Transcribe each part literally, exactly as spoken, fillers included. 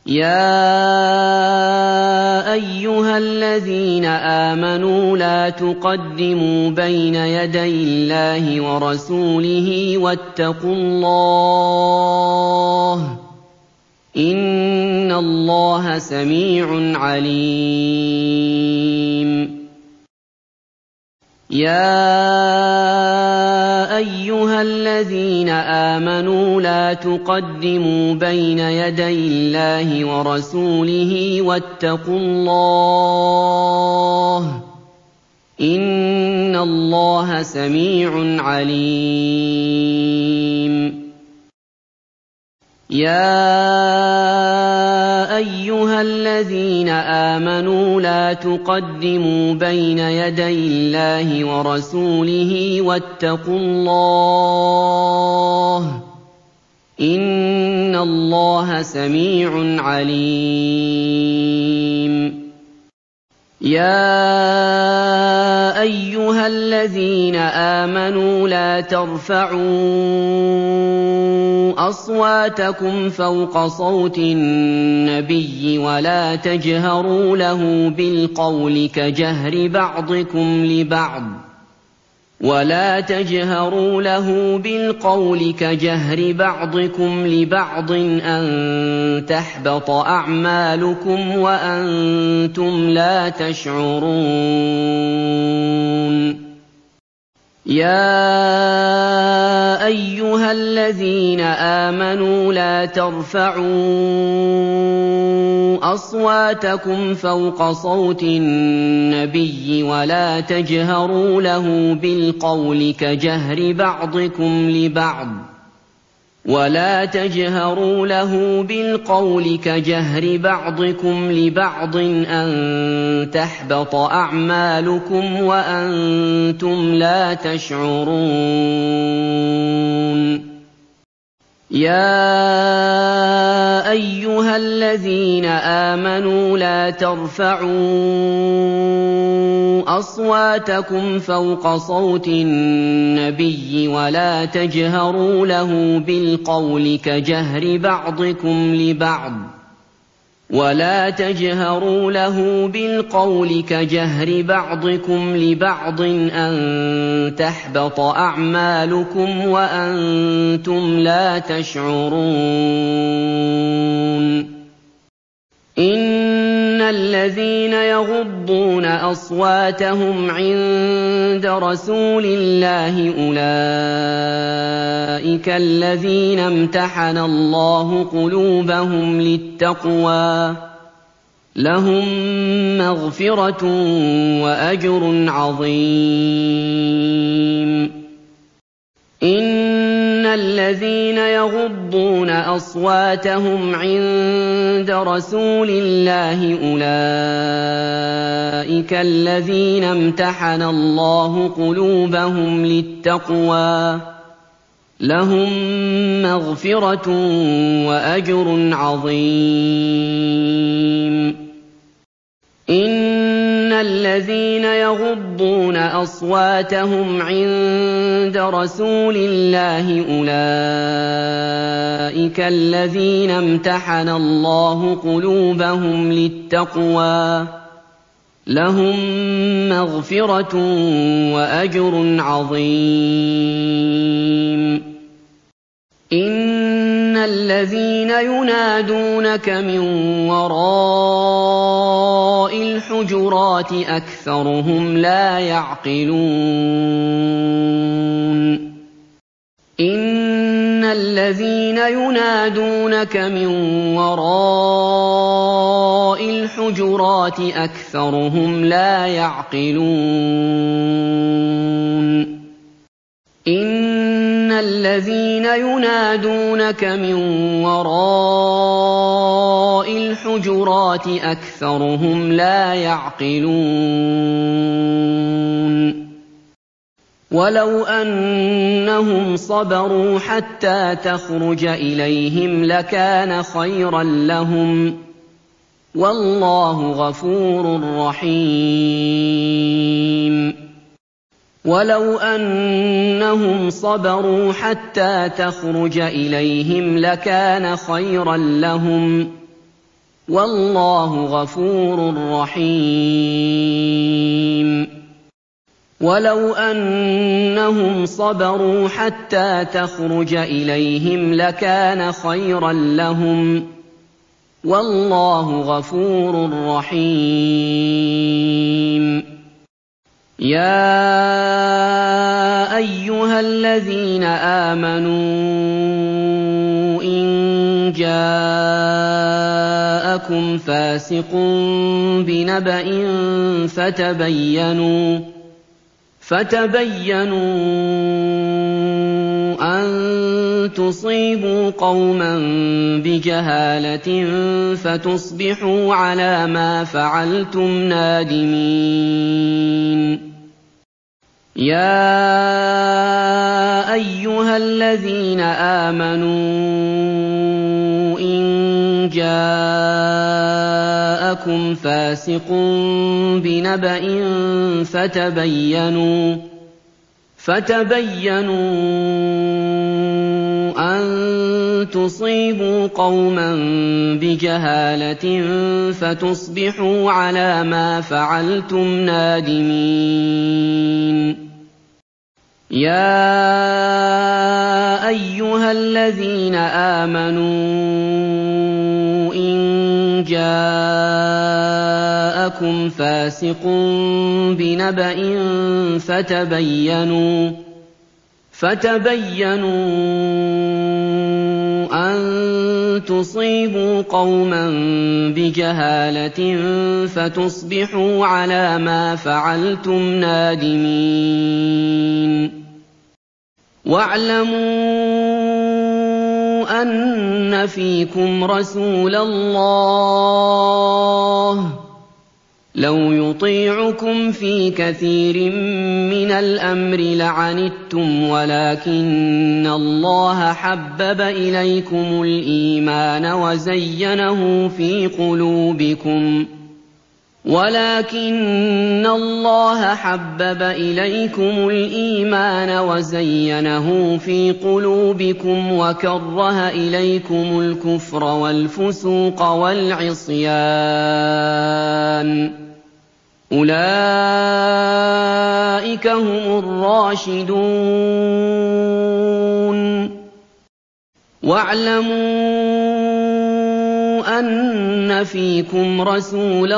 يَا أَيُّهَا الَّذِينَ آمَنُوا لَا تُقَدِّمُوا بَيْنَ يَدَيِ اللَّهِ وَرَسُولِهِ وَاتَّقُوا اللَّهَ ۚ إِنَّ اللَّهَ سَمِيعٌ عَلِيمٌ. يَا أَيُّهَا الَّذِينَ آمَنُوا لَا تُقَدِّمُوا بَيْنَ يَدَيِ اللَّهِ وَرَسُولِهِ وَاتَّقُوا اللَّهَ ۚ إِنَّ اللَّهَ سَمِيعٌ عَلِيمٌ. يَا أَيُّهَا الَّذِينَ آمَنُوا لَا تُقَدِّمُوا بَيْنَ يَدَيِ اللَّهِ وَرَسُولِهِ وَاتَّقُوا اللَّهَ ۚ إِنَّ اللَّهَ سَمِيعٌ عَلِيمٌ. يَا أَيُّهَا الَّذِينَ آمَنُوا لَا تَرْفَعُوا أَصْوَاتَكُمْ فَوْقَ صَوْتِ النَّبِيِّ وَلَا تَجْهَرُوا لَهُ بِالْقَوْلِ كَجَهْرِ بَعْضِكُمْ لِبَعْضٍ ولا تجهروا له بالقول كجهر بعضكم لبعض أن تحبط أعمالكم وأنتم لا تشعرون. يا أيها الذين آمنوا لا ترفعوا أصواتكم فوق صوت النبي ولا تجهروا له بالقول كجهر بعضكم لبعض ولا تجهروا له بالقول كجهر بعضكم لبعض أن تحبط أعمالكم وأنتم لا تشعرون. يا أيها الذين آمنوا لا ترفعوا أصواتكم فوق صوت النبي ولا تجهروا له بالقول كجهر بعضكم لبعض ولا تجهروا له بالقول كجهر بعضكم لبعض أن تحبط أعمالكم وأنتم لا تشعرون. إن الذين يغضون أصواتهم عند رسول الله أولئك الذين امتحن الله قلوبهم للتقوى لهم مغفرة وأجر عظيم. إن الذين يغضون أصواتهم عند رسول الله أولئك الذين امتحن الله قلوبهم للتقوى لهم مغفرة وأجر عظيم. إن الذين يغضون أصواتهم عند رسول الله أولئك الذين امتحن الله قلوبهم للتقوى لهم مغفرة وأجر عظيم. إن الذين ينادونك من وراء الحجرات أكثرهم لا يعقلون. إن الذين ينادونك من وراء الحجرات أكثرهم لا يعقلون. إن الذين ينادونك من وراء الحجرات أكثرهم لا يعقلون. ولو أنهم صبروا حتى تخرج إليهم لكان خيرا لهم والله غفور رحيم. ولو أنهم صبروا حتى تخرج إليهم لكان خيرا لهم وَاللَّهُ غَفُورٌ رَّحِيمٌ وَلَوْ أَنَّهُمْ صَبَرُوا حَتَّىٰ تَخْرُجَ إِلَيْهِمْ لَكَانَ خَيْرًا لَّهُمْ ۚ وَاللَّهُ غَفُورٌ رَّحِيمٌ يَا أَيُّهَا الَّذِينَ آمَنُوا إِن جَاءَكُمْ فَاسِقٌ بِنَبَإٍ فَتَبَيَّنُوا فَتَبَيَّنُوا أَن تُصِيبُوا قَوْمًا بِجَهَالَةٍ فَتُصْبِحُوا عَلَىٰ مَا فَعَلْتُمْ نَادِمِينَ يَا أَيُّهَا الَّذِينَ آمَنُوا إِن جَاءَكُمْ فَاسِقٌ بِنَبَإٍ فَتَبَيَّنُوا فَتَبَيَّنُوا أَن تُصِيبُوا قَوْمًا بِجَهَالَةٍ فَتُصْبِحُوا عَلَىٰ مَا فَعَلْتُمْ نَادِمِينَ يَا أَيُّهَا الَّذِينَ آمَنُوا إِن جَاءَكُمْ فَاسِقٌ بِنَبَإٍ فَتَبَيَّنُوا فَتَبَيَّنُوا أَن تُصِيبُوا قَوْمًا بِجَهَالَةٍ فَتُصْبِحُوا عَلَىٰ مَا فَعَلْتُمْ نَادِمِينَ وَاعْلَمُوا أَنَّ فِيكُمْ رَسُولَ اللَّهِ لَوْ يُطِيعُكُمْ فِي كَثِيرٍ مِّنَ الْأَمْرِ لَعَنِتُّمْ وَلَٰكِنَّ اللَّهَ حَبَّبَ إِلَيْكُمُ الْإِيمَانَ وَزَيَّنَهُ فِي قُلُوبِكُمْ ولكن الله حبب إليكم الإيمان وزينه في قلوبكم وكره إليكم الكفر والفسوق والعصيان أولئك هم الراشدون واعلموا أن فيكم رسول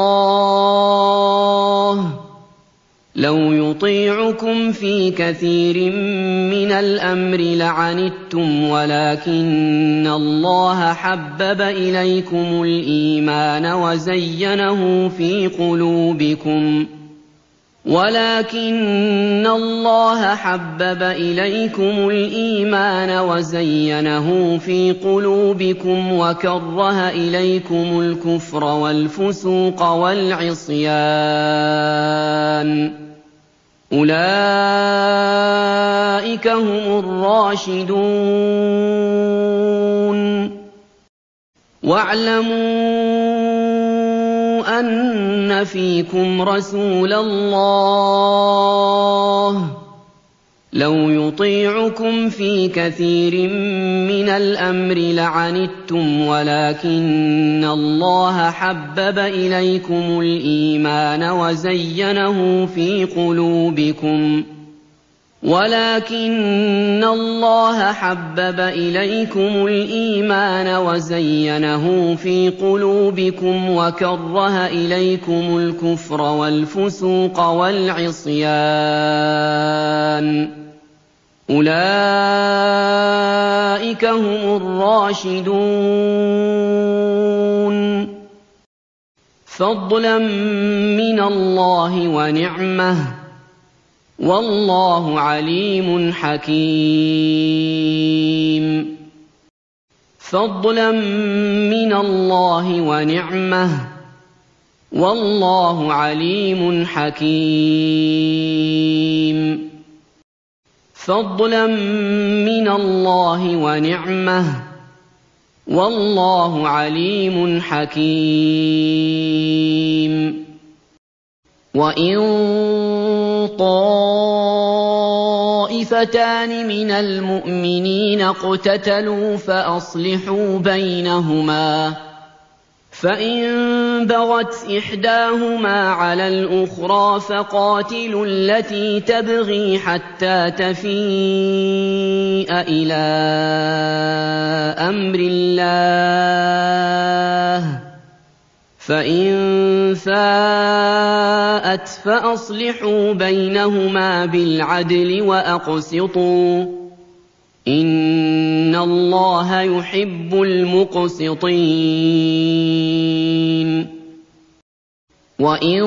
الله لو يطيعكم في كثير من الأمر لعنتم ولكن الله حبب إليكم الإيمان وزينه في قلوبكم ولكن الله حبب إليكم الإيمان وزينه في قلوبكم وكره إليكم الكفر والفسوق والعصيان أولئك هم الراشدون واعلموا أن فيكم رسول الله لو يطيعكم في كثير من الأمر لعنتم ولكن الله حبب إليكم الإيمان وزينه في قلوبكم ولكن الله حبب إليكم الإيمان وزينه في قلوبكم وكره إليكم الكفر والفسوق والعصيان أولئك هم الراشدون فضلا من الله ونعمه والله عليم حكيم فضلا من الله ونعمه والله عليم حكيم فضلا من الله ونعمه والله عليم حكيم وإن طائفتان من المؤمنين اقتتلوا فأصلحوا بينهما فإن بغت إحداهما على الأخرى فقاتلوا التي تبغي حتى تفيء إلى أمر الله، فإن فاءت فأصلحوا بينهما بالعدل وأقسطوا، إن الله يحب المقسطين. وإن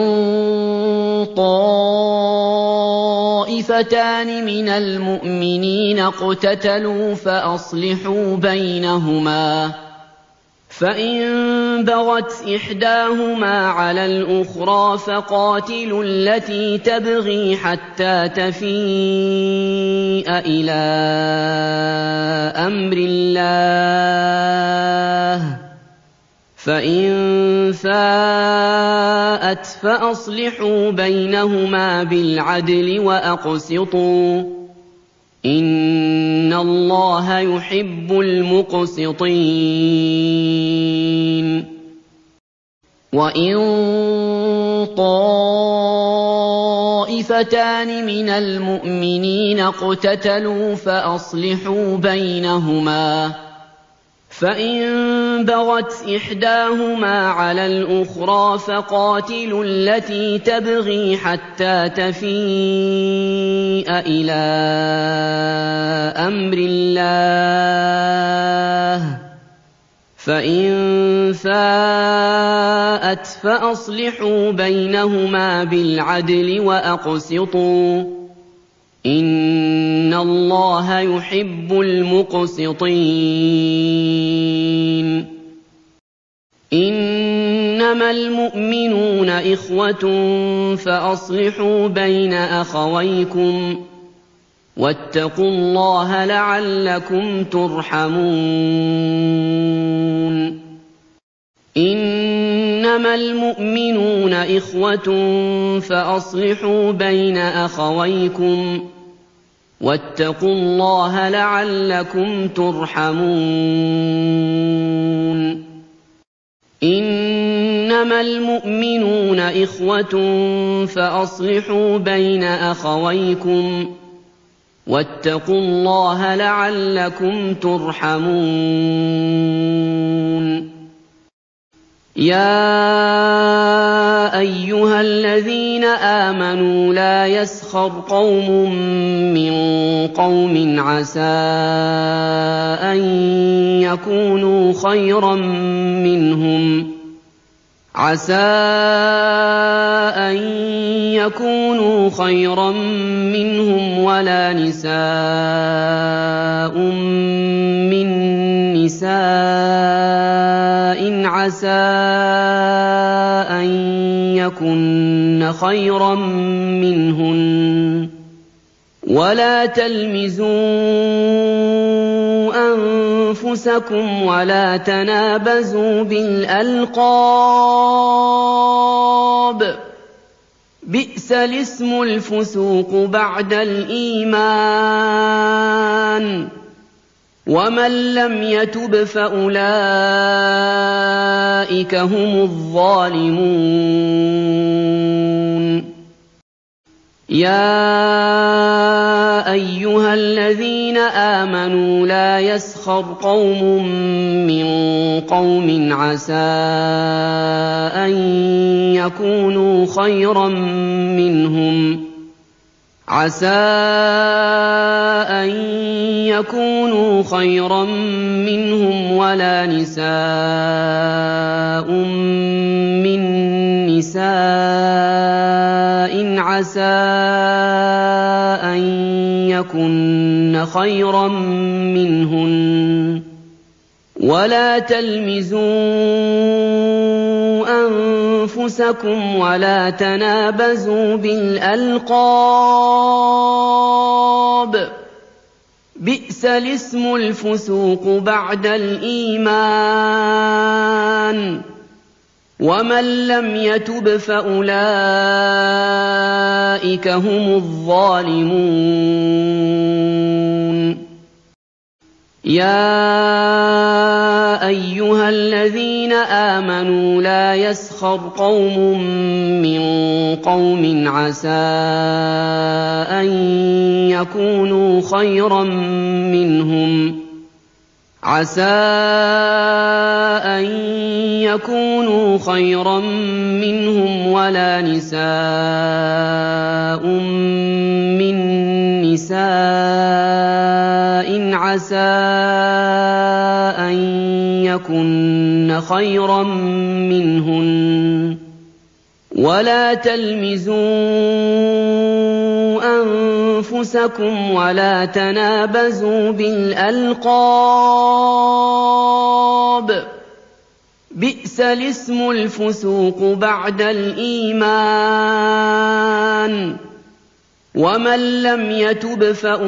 طائفتان من المؤمنين اقتتلوا فأصلحوا بينهما، فإن بغت إحداهما على الأخرى فقاتلوا التي تبغي حتى تفيء إلى أمر الله، فإن فاءت فأصلحوا بينهما بالعدل وأقسطوا، إن الله يحب المقسطين. وإن طائفتان من المؤمنين اقتتلوا فأصلحوا بينهما، فإن بغت إحداهما على الأخرى فقاتلوا التي تبغي حتى تفيء إلى أمر الله، فإن فاءت فأصلحوا بينهما بالعدل وأقسطوا، إن الله يحب المقسطين. إنما المؤمنون إخوة فأصلحوا بين أخويكم واتقوا الله لعلكم ترحمون. إنما المؤمنون إخوة فأصلحوا بين أخويكم واتقوا الله لعلكم ترحمون. إنما المؤمنون إخوة فأصلحوا بين أخويكم واتقوا الله لعلكم ترحمون. يا أيها الذين آمنوا لا يسخر قوم من قوم عسى أن يكونوا خيرا منهم عسى أن يكونوا خيرا منهم ولا نساء من نساء عسى أن يكن خيرا منهن ولا تلمزوا أنفسكم ولا تنابزوا بالألقاب بئس الاسم الفسوق بعد الإيمان ومن لم يتب فأولئك هم الظالمون. يا أيها الذين آمنوا لا يسخر قوم من قوم عسى أن يكونوا خيرا منهم عسى أن يكونوا خيرا منهم ولا نساء من نساء عسى أن يكن خيرا منهن ولا تلمزوا أنفسكم ولا تنابزوا بالألقاب بئس الاسم الفسوق بعد الإيمان ومن لم يتب فأولئك هم الظالمون. يَا أَيُّهَا الَّذِينَ آمَنُوا لَا يَسْخَرْ قَوْمٌ مِّن قَوْمٍ عَسَىٰ أَن يَكُونُوا خَيْرًا مِّنْهُمْ عَسَىٰ أَن يَكُونُوا خَيْرًا مِّنْهُمْ وَلَا نِسَاءٌ مِّن نِّسَاءٍ عَسَىٰ أَن يَكُنَّ خَيْرًا مِّنْهُنَّ ۖ وَلَا تَلْمِزُوا أَنفُسَكُمْ وَلَا تَنَابَزُوا بِالْأَلْقَابِ ۖ بِئْسَ الِاسْمُ الْفُسُوقُ بَعْدَ الْإِيمَانِ ۚ وَمَن لَّمْ يَتُبْ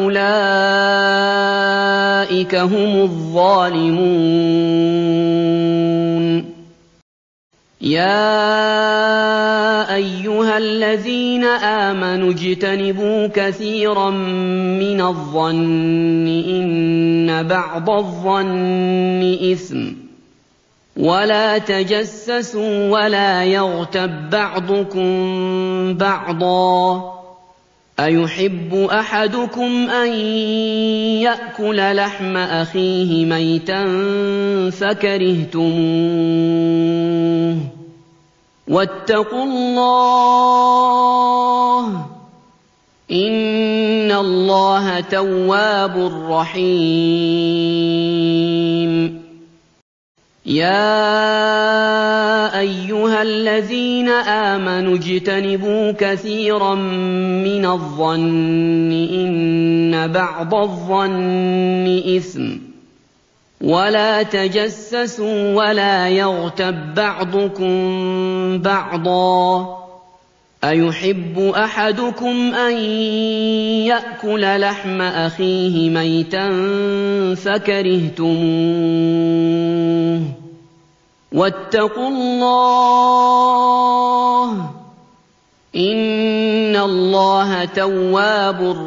فَأُولَٰئِكَ هُمُ الظَّالِمُونَ يَا أَيُّهَا الَّذِينَ آمَنُوا اجْتَنِبُوا كَثِيرًا مِّنَ الظَّنِّ إِنَّ بَعْضَ الظَّنِّ إِثْمٌ ۖ وَلَا تَجَسَّسُوا وَلَا يَغْتَب بَّعْضُكُم بَعْضًا ۚ أَيُحِبُّ أَحَدُكُمْ أَن يَأْكُلَ لَحْمَ أَخِيهِ مَيْتًا فَكَرِهْتُمُوهُ ۚ وَاتَّقُوا اللَّهَ ۖ إِنَّ اللَّهَ تَوَّابٌ رَّحِيمٌ يَا أَيُّهَا الَّذِينَ آمَنُوا اجْتَنِبُوا كَثِيرًا مِّنَ الظَّنِّ إِنَّ بَعْضَ الظَّنِّ إِثْمٌ ۖ وَلَا تَجَسَّسُوا وَلَا يَغْتَب بَّعْضُكُم بَعْضًا ۚ أَيُحِبُّ أَحَدُكُمْ أَن يَأْكُلَ لَحْمَ أَخِيهِ مَيْتًا فَكَرِهْتُمُوهُ ۚ وَاتَّقُوا اللَّهَ ۖ إِنَّ اللَّهَ تَوَّابٌ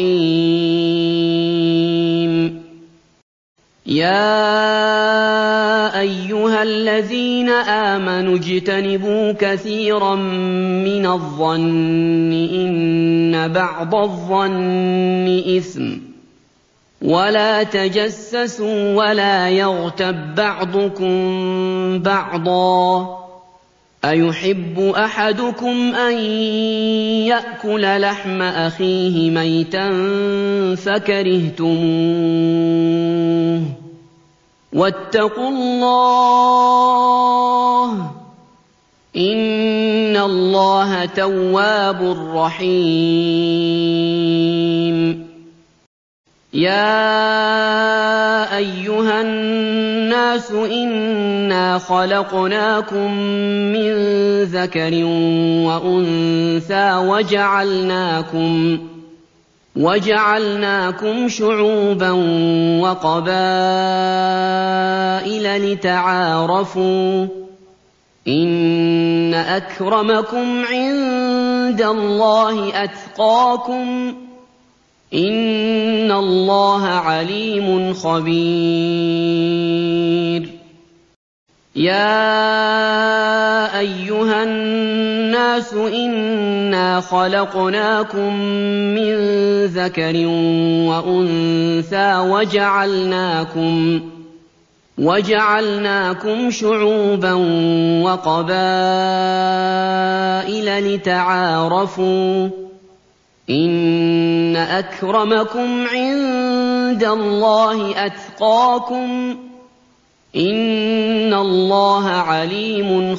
رَّحِيمٌ يَا أَيُّهَا الَّذِينَ آمَنُوا اجْتَنِبُوا كَثِيرًا مِّنَ الظَّنِّ إِنَّ بَعْضَ الظَّنِّ إِثْمٌ ۖ وَلَا تَجَسَّسُوا وَلَا يَغْتَب بَّعْضُكُم بَعْضًا ۚ أَيُحِبُّ أَحَدُكُمْ أَن يَأْكُلَ لَحْمَ أَخِيهِ مَيْتًا فَكَرِهْتُمُوهُ ۚ وَاتَّقُوا اللَّهَ ۖ إِنَّ اللَّهَ تَوَّابٌ رَّحِيمٌ يَا أَيُّهَا النَّاسُ إِنَّا خَلَقْنَاكُم مِّن ذَكَرٍ وَأُنثَىٰ وَجَعَلْنَاكُمْ وَجَعَلْنَاكُمْ شُعُوبًا وَقَبَائِلَ لِتَعَارَفُوا ۚ إِنَّ أَكْرَمَكُمْ عِندَ اللَّهِ أَتْقَاكُمْ ۚ إِنَّ اللَّهَ عَلِيمٌ خَبِيرٌ يَا أَيُّهَا النَّاسُ إِنَّا خَلَقْنَاكُم مِّن ذَكَرٍ وَأُنثَىٰ وَجَعَلْنَاكُمْ وَجَعَلْنَاكُمْ شُعُوبًا وَقَبَائِلَ لِتَعَارَفُوا ۚ إِنَّ أَكْرَمَكُمْ عِندَ اللَّهِ أَتْقَاكُمْ ۚ إِنَّ اللَّهَ عَلِيمٌ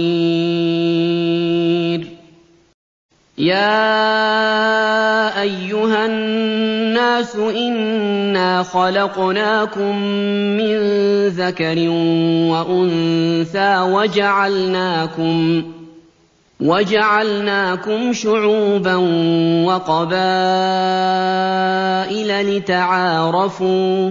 خَبِيرٌ يَا أَيُّهَا النَّاسُ إِنَّا خَلَقْنَاكُم مِّن ذَكَرٍ وَأُنثَىٰ وَجَعَلْنَاكُمْ وَجَعَلْنَاكُمْ شُعُوبًا وَقَبَائِلَ لِتَعَارَفُوا ۚ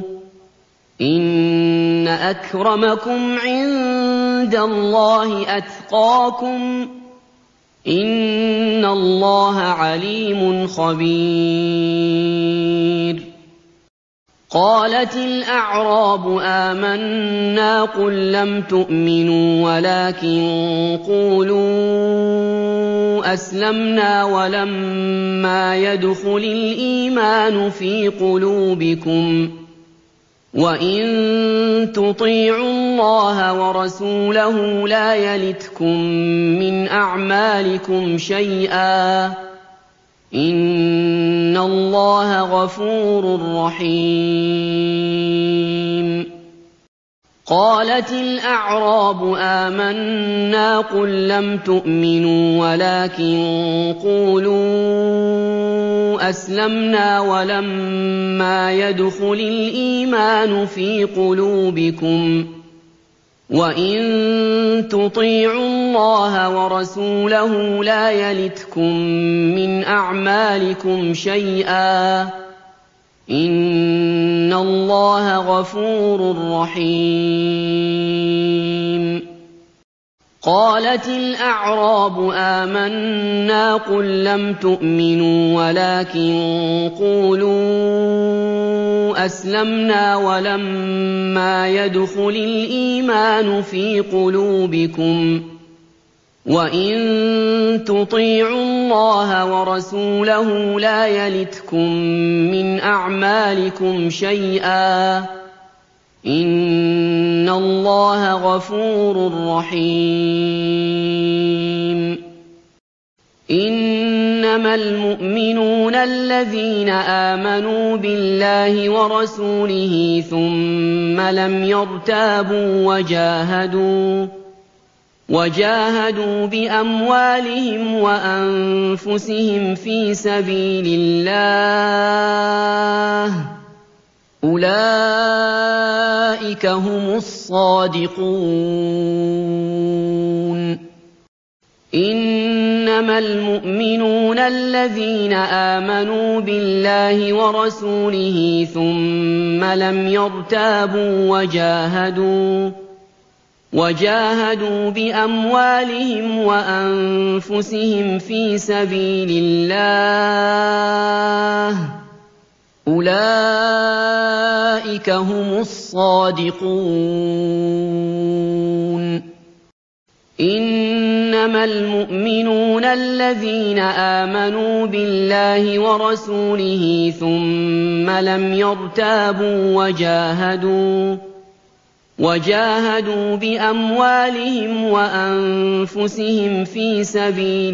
إِنَّ أَكْرَمَكُمْ عِندَ اللَّهِ أَتْقَاكُمْ ۚ إِنَّ اللَّهَ عَلِيمٌ خَبِيرٌ قالت الأعراب آمنا قل لم تؤمنوا ولكن قولوا أسلمنا ولما يدخل الإيمان في قلوبكم وإن تطيعوا الله ورسوله لا يلتكم من أعمالكم شيئا إن الله غفور رحيم قالت الأعراب آمنا قل لم تؤمنوا ولكن قولوا أسلمنا ولما يدخل الإيمان في قلوبكم وإن تطيعوا الله ورسوله لا يلتكم من أعمالكم شيئا إن الله غفور رحيم قالت الأعراب آمنا قل لم تؤمنوا ولكن قولوا أسلمنا ولما يدخل الإيمان في قلوبكم وإن تطيعوا الله ورسوله لا يلتكم من أعمالكم شيئا إن الله غفور رحيم إنما المؤمنون الذين آمنوا بالله ورسوله ثم لم يرتابوا وجاهدوا وجاهدوا بأموالهم وأنفسهم في سبيل الله أولئك هم الصادقون إنما المؤمنون الذين آمنوا بالله ورسوله ثم لم يرتابوا وجاهدوا وجاهدوا بأموالهم وأنفسهم في سبيل الله أولئك هم الصادقون إنما المؤمنون الذين آمنوا بالله ورسوله ثم لم يرتابوا وجاهدوا وجاهدوا بأموالهم وأنفسهم في سبيل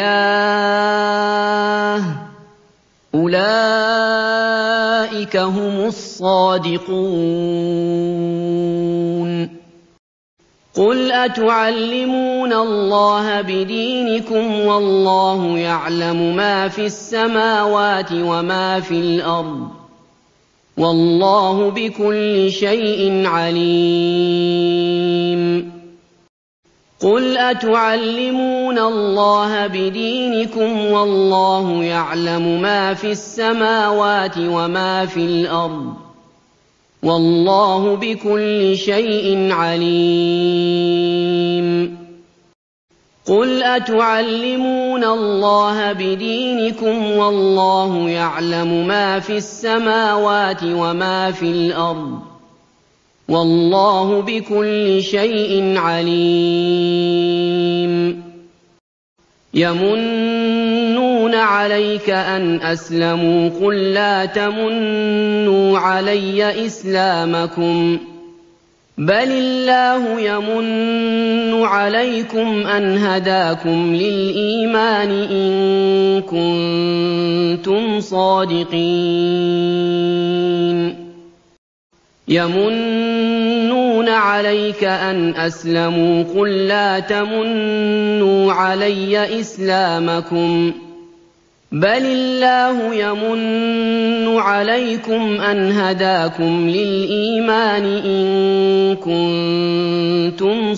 الله أولئك هم الصادقون قل أتعلمون الله بدينكم والله يعلم ما في السماوات وما في الأرض والله بكل شيء عليم قل أتعلمون الله بدينكم والله يعلم ما في السماوات وما في الأرض والله بكل شيء عليم قل أتعلمون الله بدينكم والله يعلم ما في السماوات وما في الأرض والله بكل شيء عليم يمنون عليك أن أسلموا قل لا تمنوا علي إسلامكم بل الله يمن عليكم أن هداكم للإيمان إن كنتم صادقين يمنون عليك أن أسلموا قل لا تمنوا علي إسلامكم بل الله يمن عليكم أن هداكم للإيمان إن كنتم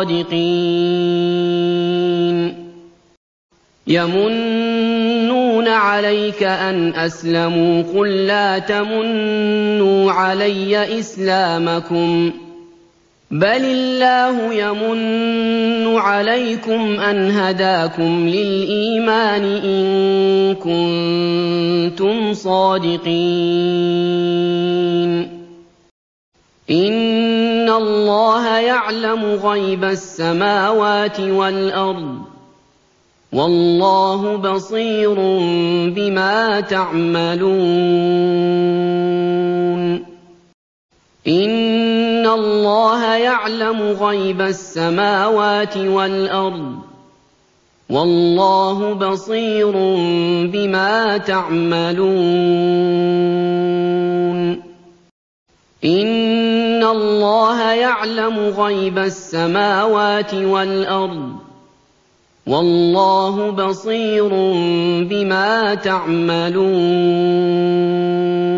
صادقين يمنون عليك أن أسلموا قل لا تمنوا علي إسلامكم بَلِ اللَّهُ يَمُنُّ عَلَيْكُمْ أَنْ هَدَاكُمْ لِلْإِيمَانِ إِن كُنتُمْ صَادِقِينَ إِنَّ اللَّهَ يَعْلَمُ غَيْبَ السَّمَاوَاتِ وَالْأَرْضِ ۚ وَاللَّهُ بَصِيرٌ بِمَا تَعْمَلُونَ إِنَّ اللَّهَ يَعْلَمُ غَيْبَ السَّمَاوَاتِ وَالْأَرْضِ ۚ وَاللَّهُ بَصِيرٌ بِمَا تَعْمَلُونَ إِنَّ اللَّهَ يَعْلَمُ غَيْبَ السَّمَاوَاتِ وَالْأَرْضِ ۚ وَاللَّهُ بَصِيرٌ بِمَا تَعْمَلُونَ